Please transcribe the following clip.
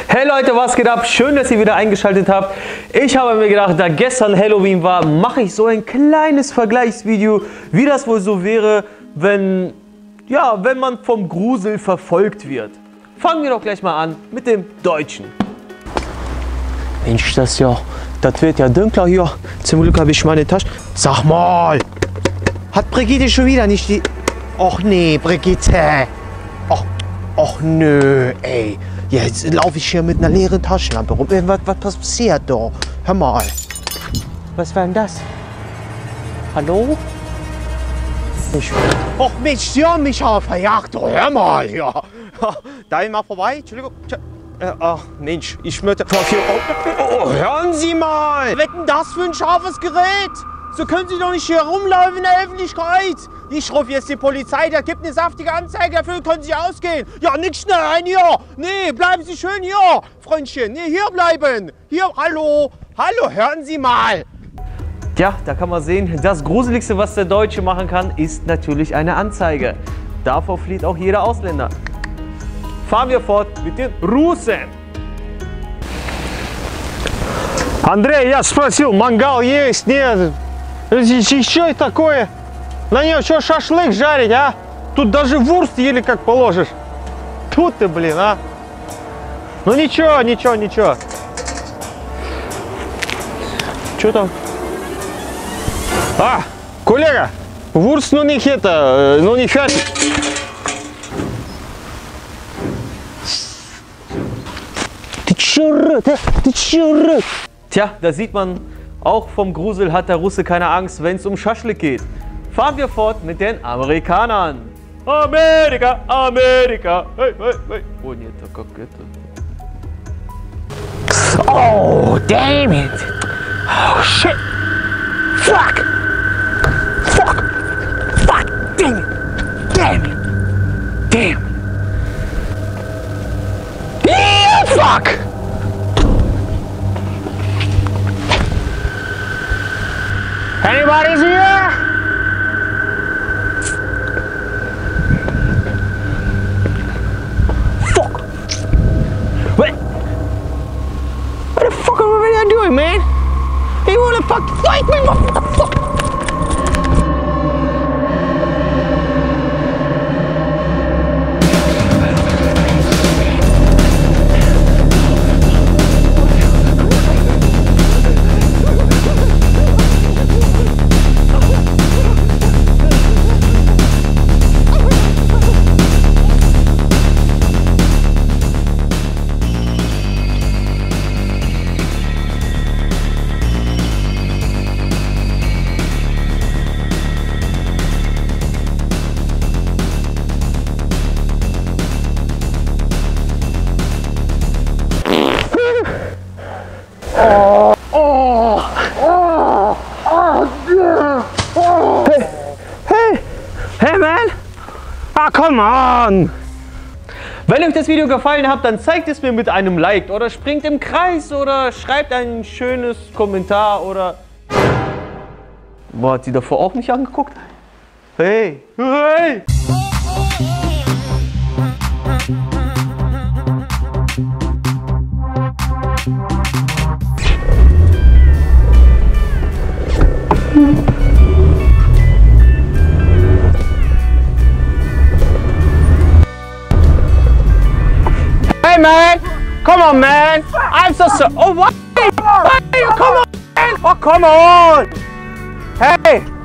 Hey Leute, was geht ab? Schön, dass ihr wieder eingeschaltet habt. Ich habe mir gedacht, da gestern Halloween war, mache ich so ein kleines Vergleichsvideo, wie das wohl so wäre, wenn man vom Grusel verfolgt wird. Fangen wir doch gleich mal an mit dem Deutschen. Mensch, das wird ja dunkler hier. Zum Glück habe ich meine Tasche. Sag mal, hat Brigitte schon wieder nicht die... Och nee, Brigitte. Och nö, ey. Jetzt laufe ich hier mit einer leeren Taschenlampe rum. Was passiert da? Hör mal. Was war denn das? Hallo? Och Mensch, Sie haben mich aber verjagt. Oh, hör mal, ja. Da mal vorbei. Entschuldigung. Ach Mensch, ich möchte... Oh, hören Sie mal. Was ist denn das für ein scharfes Gerät? So können Sie doch nicht hier rumlaufen in der Öffentlichkeit. Ich rufe jetzt die Polizei, da gibt eine saftige Anzeige, dafür können Sie ausgehen. Ja, nicht schnell rein hier. Nee, bleiben Sie schön hier, Freundchen. Nee, hier bleiben. Hier, hallo. Hallo, hören Sie mal. Tja, da kann man sehen, das Gruseligste, was der Deutsche machen kann, ist natürlich eine Anzeige. Davor flieht auch jeder Ausländer. Fahren wir fort mit den Russen. Андрей, я спросил, мангал есть? Нет. Что это такое? На нее что, шашлык жарить, а? Тут даже вурст еле как положишь. Тут ты, блин, а? Ну ничего. Что там? А, коллега, вурст, ну не это, ну не фятик. Ты чё рык? Tja, da sieht man, auch vom Grusel hat der Russe keine Angst, wenn es um Schaschlik geht. Fahren wir fort mit den Amerikanern. Amerika, Amerika. Hey, hey, hey. Oh, нет, как это? Oh, damn it. Oh, shit. Fuck. Damn it. Yeah, fuck. Anybody's here? Fuck! What the fuck are we doing, man? He wanna fucking fight me? What the fuck? Hey man! Ah, come on! Wenn euch das Video gefallen hat, dann zeigt es mir mit einem Like oder springt im Kreis oder schreibt ein schönes Kommentar oder... Boah, hat sie davor auch nicht angeguckt? Hey! Hey! Hey man! Come on, man! I'm so sorry. Oh, what? Hey, come on, man! Oh, come on! Hey!